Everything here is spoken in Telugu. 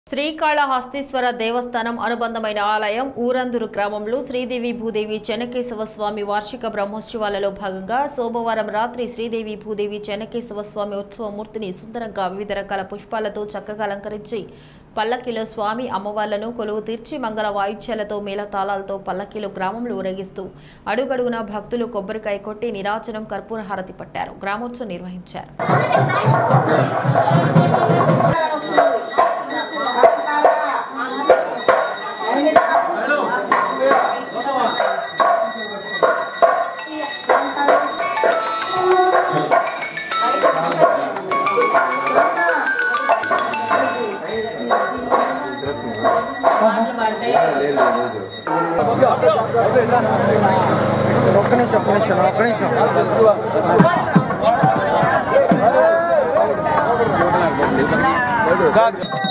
శ్రీకాళహస్తీశ్వర దేవస్థానం అనుబంధమైన ఆలయం ఊరందూరు గ్రామంలో శ్రీదేవి భూదేవి చెన్నకేశవ స్వామి వార్షిక బ్రహ్మోత్సవాలలో భాగంగా సోమవారం రాత్రి శ్రీదేవి భూదేవి చెన్నకేశవ స్వామి ఉత్సవమూర్తిని సుందరంగా వివిధ రకాల పుష్పాలతో చక్కగా అలంకరించి పల్లకిలో స్వామి అమ్మవార్లను కొలువు తీర్చి మంగళ వాయిద్యాలతో మేళతాళాలతో పల్లకిలో గ్రామంలో ఊరేగిస్తూ అడుగడుగున భక్తులు కొబ్బరికాయ కొట్టి నీరాజనం కర్పూర హారతి పట్టారు. గ్రామోత్సవం నిర్వహించారు. ఒక్క నిమిషం